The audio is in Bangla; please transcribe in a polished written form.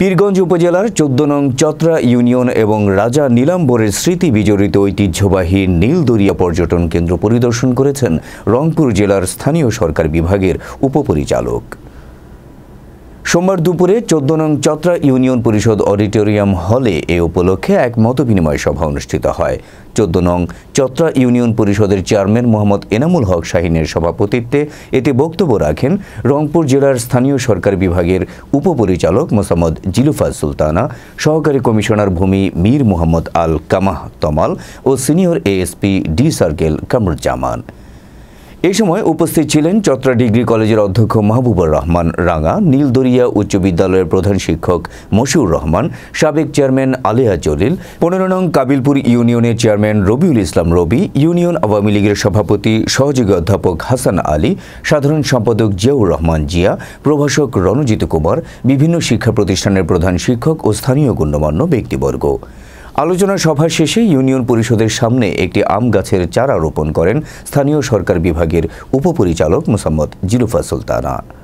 পীরগঞ্জ উপজেলার ১৪ নং চত্রা ইউনিয়ন এবং রাজা নীলাম্বরের স্মৃতি বিজড়িত ঐতিহ্যবাহী নীলদরিয়া পর্যটন কেন্দ্র পরিদর্শন করেছেন রংপুর জেলার স্থানীয় সরকার বিভাগের উপপরিচালক। সোমবার দুপুরে ১৪ নং চত্রা ইউনিয়ন পরিষদ অডিটোরিয়াম হলে এ উপলক্ষে এক মতবিনিময় সভা অনুষ্ঠিত হয়। ১৪ নং চত্রা ইউনিয়ন পরিষদের চেয়ারম্যান মোহাম্মদ এনামুল হক শাহীনের সভাপতিত্বে এতে বক্তব্য রাখেন রংপুর জেলার স্থানীয় সরকার বিভাগের উপপরিচালক মোসাম্মদ জিলুফা সুলতানা, সহকারী কমিশনার ভূমি মীর মোহাম্মদ আল কামাহ তমাল ও senior ASP D circle Kamruzzaman. এই সময় উপস্থিত ছিলেন চত্রা ডিগ্রি কলেজের অধ্যক্ষ মাহবুবুর রহমান রাঙা, নীলদরিয়া উচ্চ বিদ্যালয়ের প্রধান শিক্ষক মশিউর রহমান, সাবেক চেয়ারম্যান আলেয়া জলিল, ১৫ নং কাবিলপুর ইউনিয়নের চেয়ারম্যান রবিউল ইসলাম রবি, ইউনিয়ন আওয়ামী লীগের সভাপতি সহযোগী অধ্যাপক হাসান আলী, সাধারণ সম্পাদক জিয়াউর রহমান জিয়া, প্রভাষক রণজিৎ কুমার, বিভিন্ন শিক্ষা প্রতিষ্ঠানের প্রধান শিক্ষক ও স্থানীয় গণ্যমান্য ব্যক্তিবর্গ। আলোচনা সভা শেষে ইউনিয়ন পরিষদের সামনে একটি আম গাছের চারা রোপণ করেন স্থানীয় সরকার বিভাগের উপপরিচালক মোসাম্মদ জিলুফা সুলতানা।